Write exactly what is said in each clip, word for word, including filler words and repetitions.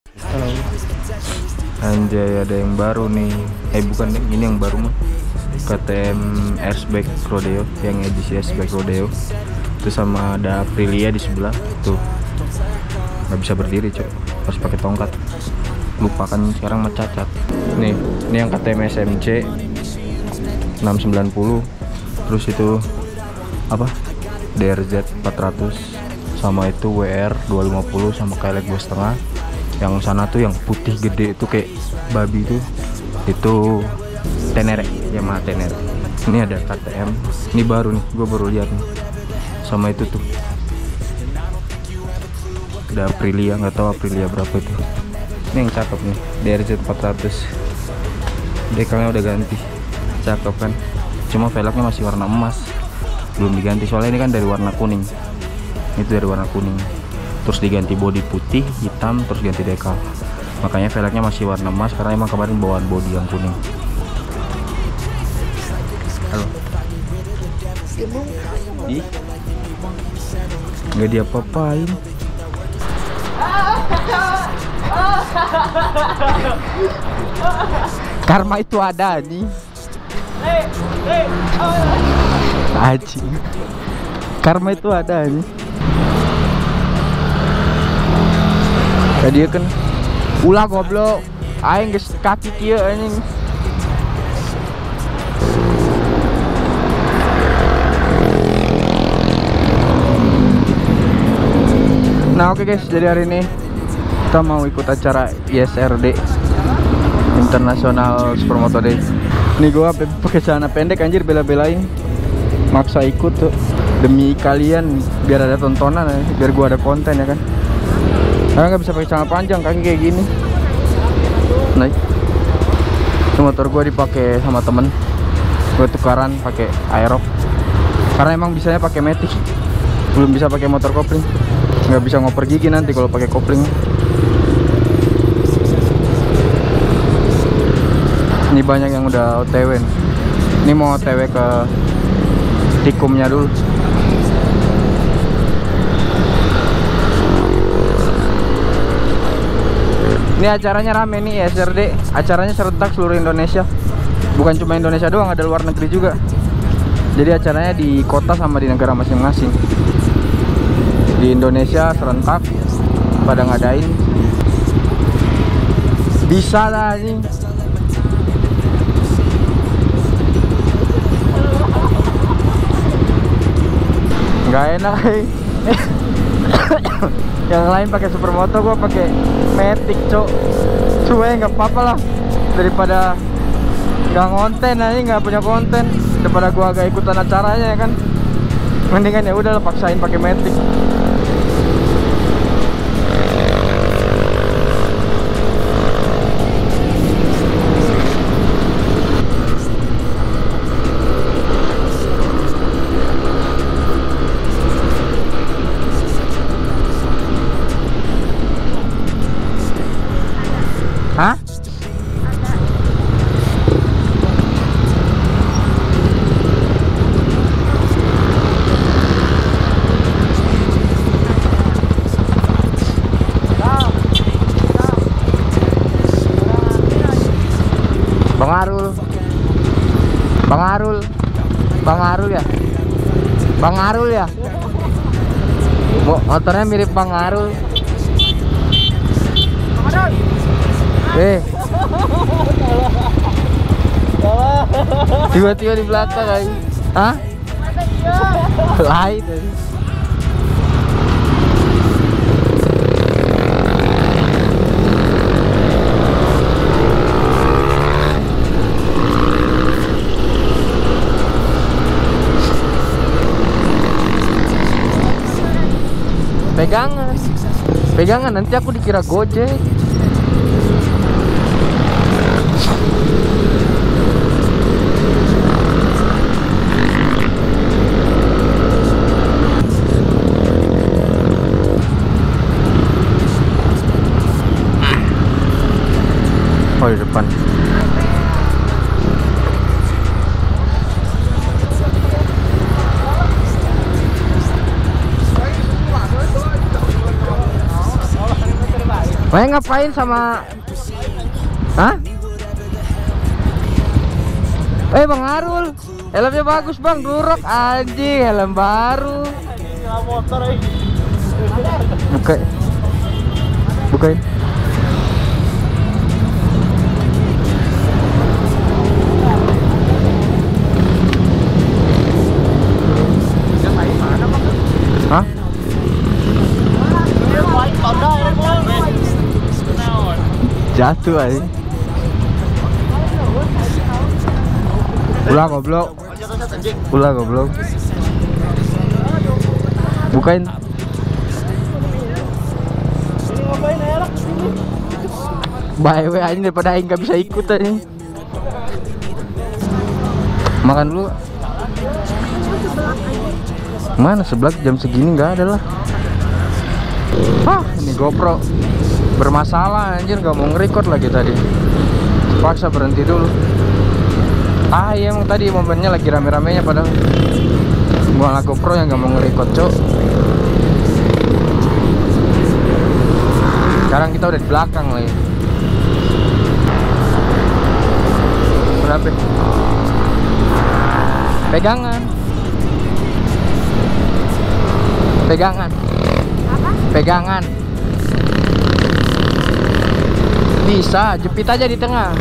Anjay, ada yang baru nih. Eh bukan deh, ini yang baru mah. K T M Airsback Rodeo, yang edisi Airsback Rodeo. Itu sama ada Aprilia di sebelah tuh. Nggak bisa berdiri cuy, harus pakai tongkat. Lupa kan sekarang mencacat. Nih, ini yang K T M S M C enam sembilan nol. Terus itu apa? D R Z empat ratus, sama itu W R dua lima nol sama Kailek dua setengah. Yang sana tuh yang putih gede itu kayak babi tuh, itu Tenere, Yamaha Tenere. Ini ada K T M, ini baru nih, gue baru lihat nih. Sama itu tuh ada Aprilia, nggak tahu Aprilia berapa itu. Ini yang cakep nih, D R Z empat ratus. Dekalnya udah ganti, cakep kan. Cuma velgnya masih warna emas, belum diganti. Soalnya ini kan dari warna kuning, itu dari warna kuning. Terus diganti bodi putih, hitam, terus ganti dekal. Makanya velgnya masih warna emas, karena emang kemarin bawaan bodi yang kuning. Halo. Ih, nggak diapa-apain. Karma itu ada nih. Aji. Karma itu ada nih. Tadi kan ulah goblok. Aing geus kaki kieu anjing. Nah oke okay guys, jadi hari ini kita mau ikut acara I S R D, International Supermoto Day. Nih gua pakai celana pendek anjir, bela-belain maksa ikut tuh demi kalian, biar ada tontonan ya, biar gua ada konten ya kan. Karena nggak bisa pakai celana panjang, kaki kayak gini. Naik. Itu motor gua dipakai sama temen, gua tukaran pakai Aerox. Karena emang bisanya pakai Matic, belum bisa pakai motor kopling. Nggak bisa ngoper gigi nanti kalau pakai kopling. Ini banyak yang udah O T W. Ini mau O T W ke tikumnya dulu. Ini acaranya rame nih, I S R D. Acaranya serentak seluruh Indonesia. Bukan cuma Indonesia doang, ada luar negeri juga. Jadi acaranya di kota sama di negara masing-masing. Di Indonesia serentak pada ngadain. Bisa lah ini. Nggak enak eh. Yang lain pakai supermoto, gua pakai Matic cok. Cuy nggak apa-apa lah, daripada nggak ngonten aja, nggak punya konten, daripada gua agak ikutan acaranya ya kan. Mendingan ya udah paksain pakai Matic. Hah? Bang Arul. Bang Arul. Bang Arul ya? Bang Arul ya? Motornya mirip Bang Arul. Eh, tiba-tiba di belakang aja. Hah? Lain tadi. Pegangan, pegangan nanti aku dikira Gojek. Oh di depan. Main ngapain sama? Hah? Eh Bang Arul, helmnya bagus Bang, Durok anjing, helm baru. Motor ini. Buka. Bukain. Hah? Jatuh aja. Ulah goblok. Ulah goblok. Bukain. Bye we aja daripada aing gak bisa ikut aja. Makan dulu. Mana sebelah jam segini nggak ada lah. Ah, ini GoPro bermasalah anjir, gak mau nge-record lagi tadi. Paksa berhenti dulu. Ah iya emang tadi momennya lagi rame-ramenya padahal gua nggak GoPro yang gak mau nge-record, cok. Sekarang kita udah di belakang lagi. Berapa? Pegangan. Pegangan. Apa? Pegangan. Bisa, jepit aja di tengah.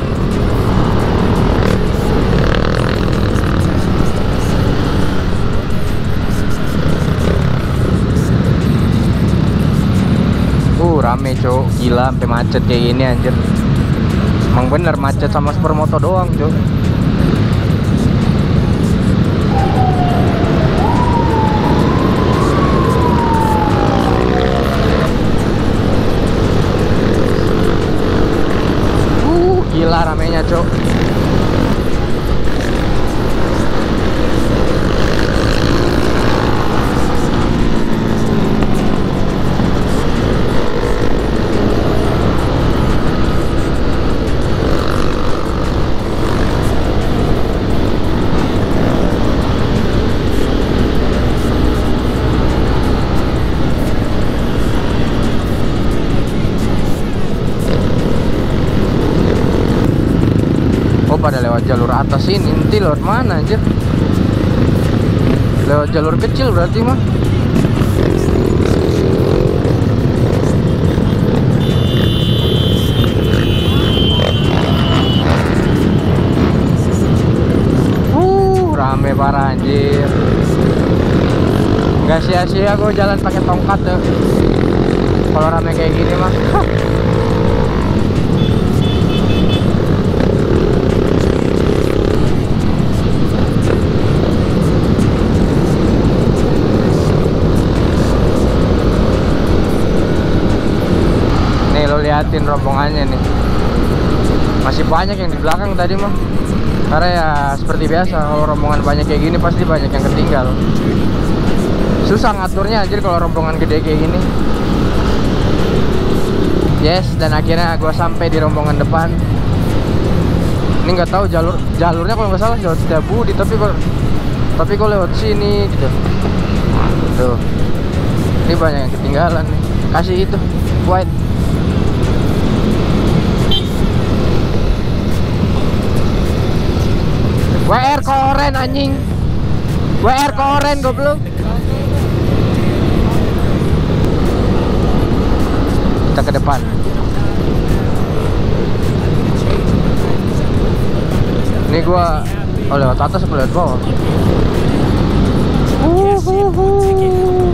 Uh, rame cok, gila sampai macet kayak gini anjir. Emang bener macet sama supermoto doang cok. Gila ramenya cok. Pada lewat jalur atas ini, nanti lewat mana anjir? Lewat jalur kecil berarti mah. Uh, rame parah anjir. Gak sia-sia gue jalan pakai tongkat tuh. Kalau rame kayak gini mah. Liatin rombongannya nih, masih banyak yang di belakang tadi mah. Karena ya seperti biasa kalau rombongan banyak kayak gini pasti banyak yang ketinggal. Susah ngaturnya anjir kalau rombongan gede kayak gini. Yes, dan akhirnya gue sampai di rombongan depan. Ini nggak tahu jalur jalurnya kalau nggak salah jalur Setiabudi, tapi kok tapi kok lewat sini gitu. Tuh, ini banyak yang ketinggalan nih. Kasih itu white. W R koren anjing. W R koren goblok. Kita ke depan. Ini gua oh lewat atas apa lewat bawah? Uh, uh, uh.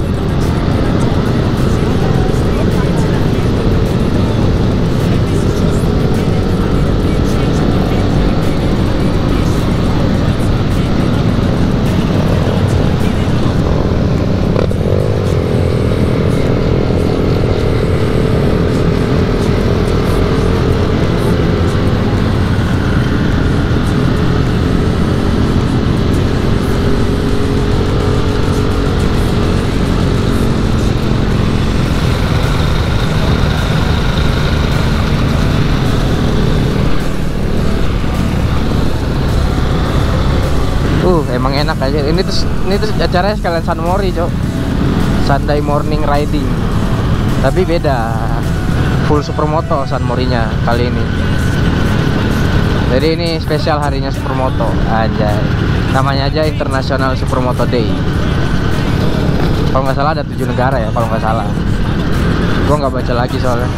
Uh, emang enak aja. Ini tuh ini tuh acaranya sekalian Sunmori, Cok. Sunday morning riding. Tapi beda. full supermoto San Morinya kali ini. Jadi ini spesial harinya supermoto aja. Namanya aja International Supermoto Day. Kalau nggak salah ada tujuh negara ya, kalau nggak salah. Gua nggak baca lagi soalnya.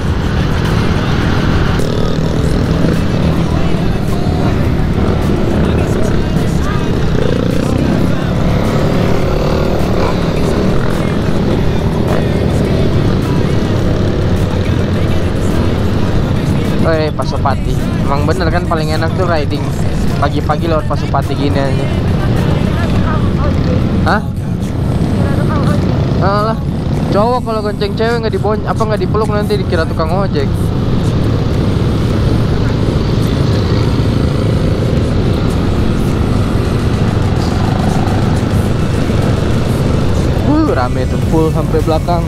Eh, Pasopati. Emang bener kan paling enak tuh riding pagi-pagi lewat Pasopati gini aja. Hah? Alah, cowok kalau gonceng cewek nggak dibon apa nggak dipeluk nanti dikira tukang ojek. Uh, rame tuh full sampai belakang.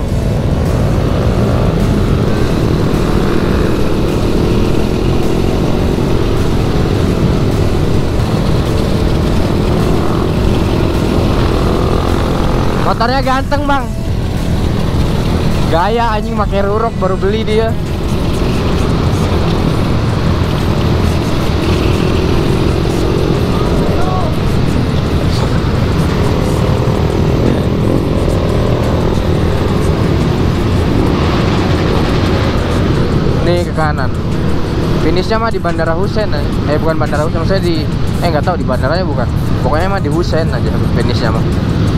Motornya ganteng bang, gaya anjing, pakai rurok baru beli dia. Nih ke kanan, finishnya mah di Bandara Husein. Eh bukan Bandara Husein, maksudnya di eh nggak tahu di bandaranya bukan. Pokoknya mah di Husein aja finishnya mah.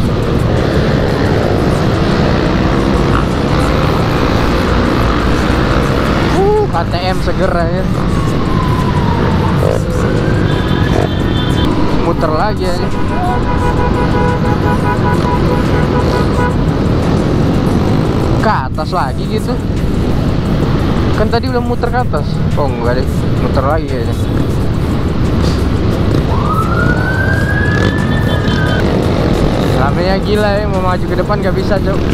K T M seger aja. Muter lagi aja. Ke atas lagi gitu. Kan tadi udah muter ke atas. Oh enggak deh, muter lagi kayaknya. Ramenya gila ya, mau maju ke depan gak bisa cok.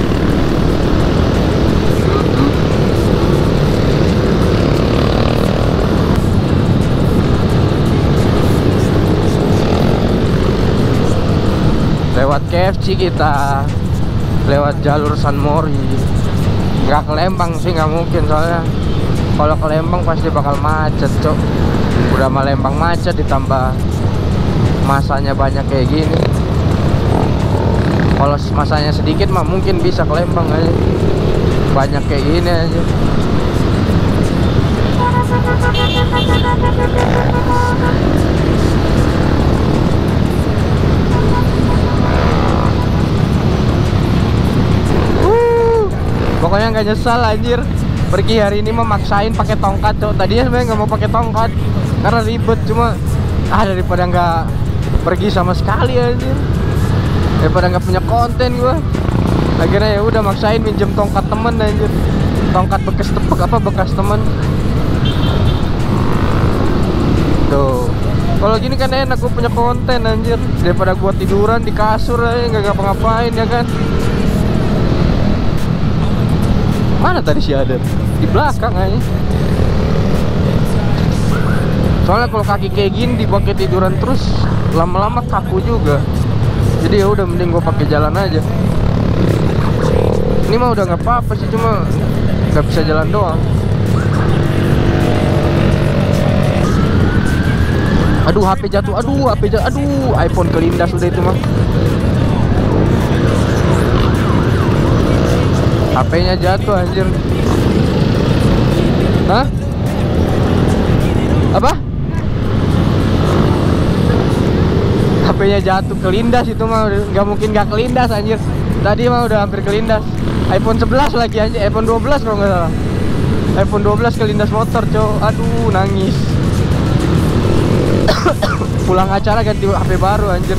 Lewat K F C kita, lewat jalur San Mori. Nggak ke Lembang sih, nggak mungkin soalnya kalau ke Lembang pasti bakal macet cok. Udah mah Lembang macet ditambah masanya banyak kayak gini. Kalau masanya sedikit mah mungkin bisa ke Lembang aja. Banyak kayak gini aja. Pokoknya nggak nyesal anjir. Pergi hari ini mah maksain pakai tongkat cok. Tadinya sebenarnya nggak mau pakai tongkat karena ribet, cuma ah daripada nggak pergi sama sekali anjir, daripada nggak punya konten gua, akhirnya ya udah maksain minjem tongkat temen anjir. Tongkat bekas tepek apa bekas temen. Tuh. Kalau gini kan enak, gua punya konten anjir, daripada gua tiduran di kasur aja nggak ngapa-ngapain ya kan. Mana tadi si Aden? Di belakang aja. Soalnya kalau kaki kayak gini dipakai tiduran terus lama-lama kaku juga. Jadi ya udah mending gue pakai jalan aja. Ini mah udah nggak apa-apa sih, cuma nggak bisa jalan doang. Aduh H P jatuh, aduh H P jatuh, aduh iPhone kelindas udah itu mah. H P-nya jatuh anjir. Hah? Apa? H P-nya jatuh, kelindas itu mah nggak mungkin nggak kelindas anjir. Tadi mah udah hampir kelindas. iPhone sebelas lagi anjir, iPhone dua belas kalau nggak salah. iPhone dua belas kelindas motor, cow. Aduh, nangis. Pulang acara ganti H P baru anjir.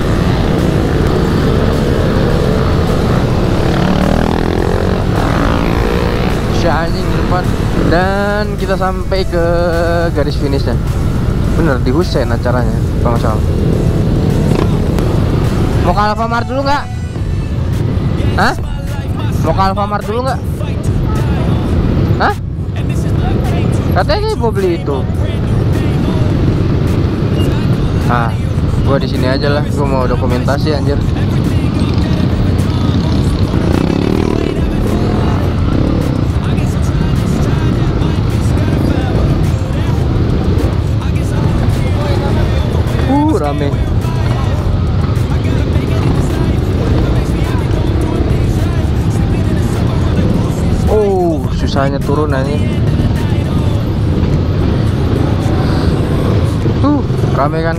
Anjing depan. Dan kita sampai ke garis finishnya. Bener di Husein acaranya kalau nggak salah. Mau ke Alfamart dulu nggak? Hah? Mau ke Alfamart dulu nggak? Hah? Katanya mau beli itu. Ah, gua di sini aja lah. Gua mau dokumentasi anjir. rame. Oh, susahnya turun aja. Tuh, rame kan?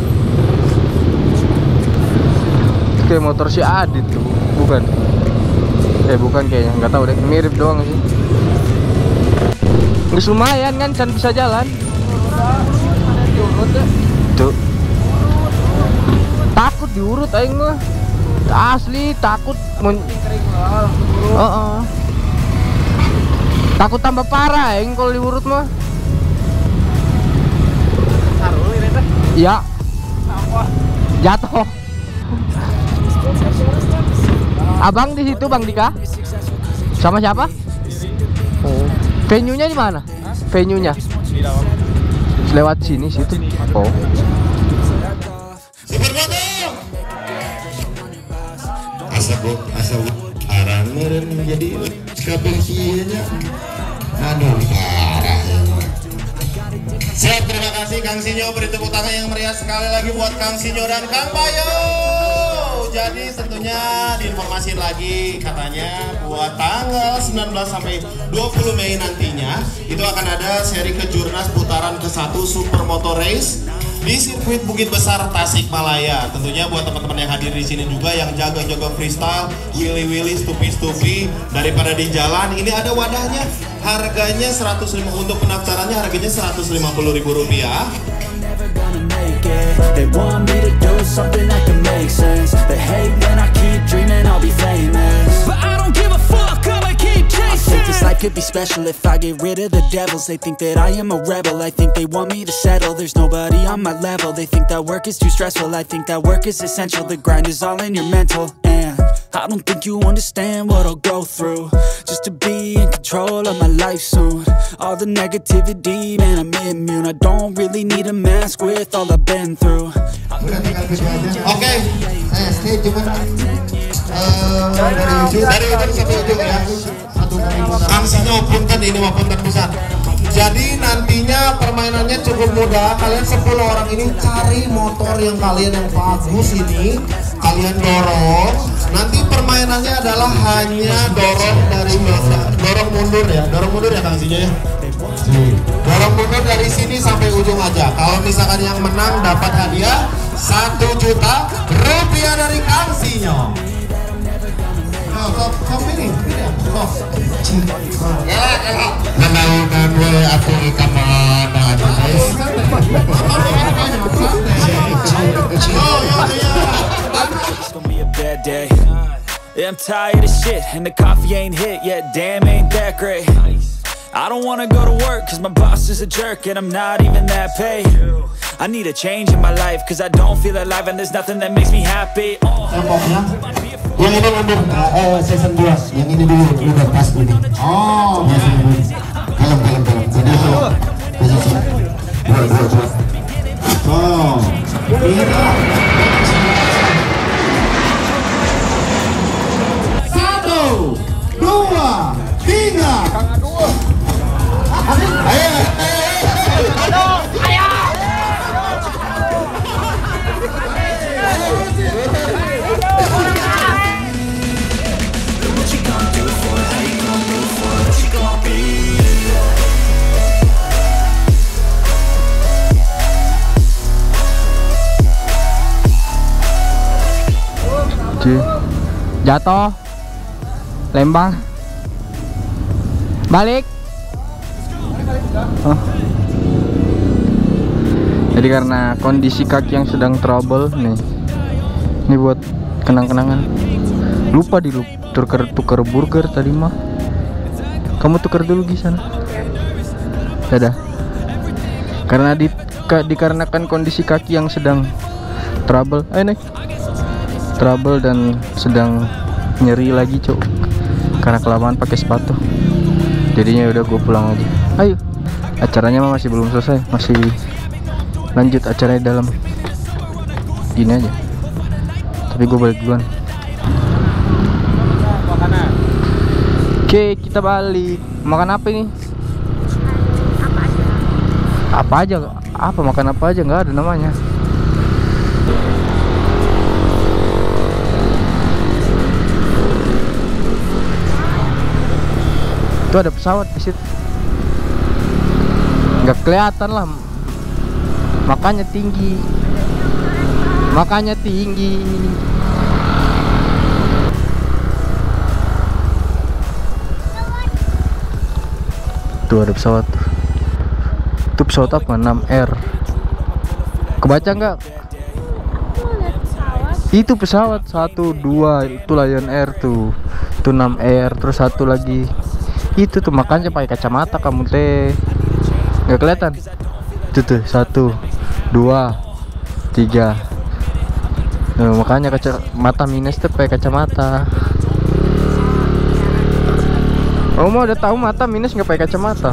Kayak motor si Adit tuh, bukan? Eh bukan kayaknya, nggak tahu deh, mirip doang sih. Nggak lumayan kan, kan bisa jalan. Tuh. Takut diurut aing mah. Asli takut men. Oh, oh. Takut tambah parah aing kalau diurut mah. Iya. Jatuh. Abang di situ Bang Dika? Sama siapa? Oh. Venue-nya di mana? Venue-nya? Lewat sini situ. Oh. Asabok asabok arang meren menjadi kabeh kieunya. Aduh parah. Siap, terima kasih Kang Sinyo, beri tepuk tangan yang meriah sekali lagi buat Kang Sinyo dan Kang Bayo. Jadi tentunya diinformasiin lagi katanya buat tanggal sembilan belas sampai dua puluh Mei nantinya itu akan ada seri Kejurnas putaran ke satu Supermoto Race di sirkuit Bukit Besar Tasikmalaya. Tentunya buat teman-teman yang hadir di sini juga yang jago-jago freestyle, willy-willy, stupi-stupi daripada di jalan, ini ada wadahnya. Harganya seratus lima puluh, untuk pendaftarannya harganya seratus lima puluh ribu rupiah. They want me to do something that can make sense. They hate when I keep dreaming I'll be famous, but I don't give a fuck, I'ma keep chasing. I think this life could be special if I get rid of the devils. They think that I am a rebel, I think they want me to settle. There's nobody on my level, they think that work is too stressful. I think that work is essential, the grind is all in your mental. And I don't think you understand what I'll go through just to be in control of my life soon. All the negativity, man, I'm immune. I don't really need a mask with all I've been through. Oke, saya stay cuman dari ujung dari ujung sampai ujung ya. Satu Kang Sinyo punten ini mah punten besar. Jadi nantinya permainannya cukup mudah. Kalian sepuluh orang ini cari motor yang kalian yang bagus ini, kalian dorong. Nanti permainannya adalah hanya dorong dari meja, dorong mundur ya, dorong mundur ya Kang Sinyo ya. Dorong mundur dari sini sampai ujung aja. Kalau misalkan yang menang dapat hadiah satu juta rupiah dari Kang Sinyo. Oh, kok kok ini? Kok. Ya, ya. Menaunan we atuh ka mana atuh guys. It's gonna be a bad day. Yeah, I'm tired of shit and the coffee ain't hit yet. Damn, ain't that great. I don't wanna go to work cause my boss is a jerk and I'm not even that paid. I need a change in my life cause I don't feel alive and there's nothing that makes me happy. Oh. Yang ini mundur, eh season dua. Yang ini dulu, dulu pas ini. Oh, kalem kalem kalem. Jadi posisi dua dua dua. Oh, ini. Satu, dua, tiga. Ayo, ayo, ayo. Jatuh Lembang balik. Oh. Jadi karena kondisi kaki yang sedang trouble nih, ini buat kenang-kenangan. Lupa di tuker tuker burger tadi mah. Kamu tuker dulu di sana. Dadah. Karena di ka, dikarenakan kondisi kaki yang sedang trouble, ayo naik. Trouble dan sedang nyeri lagi cok karena kelamaan pakai sepatu, jadinya udah gue pulang aja. Ayo, acaranya mah masih belum selesai, masih lanjut acaranya dalam gini aja, tapi gue balik duluan. Oke, kita balik. Makan apa ini? Apa aja? Apa makan apa aja, nggak ada namanya. Itu ada pesawat di situ. Nggak kelihatan lah. Makanya tinggi. Makanya tinggi. Tuh ada pesawat. Itu pesawat apa? enam R. Kebaca nggak? Itu pesawat satu dua itu Lion Air tuh. Itu enam R, terus satu lagi. Itu tuh makanya pakai kacamata kamu teh. Nggak kelihatan. Itu tuh satu dua tiga. Nah, makanya kacamata minus tuh pakai kacamata. Oh, mau udah tahu mata minus nggak pakai kacamata?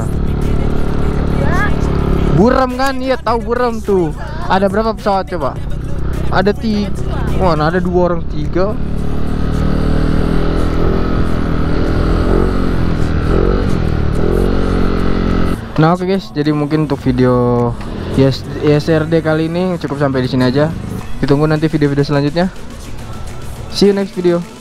Buram kan? Iya tahu buram tuh. Ada berapa pesawat coba? Ada tiga. Wah, nah ada dua orang tiga. Nah oke okay guys, jadi mungkin untuk video yes, I S R D kali ini cukup sampai di sini aja. Ditunggu nanti video-video selanjutnya. See you next video.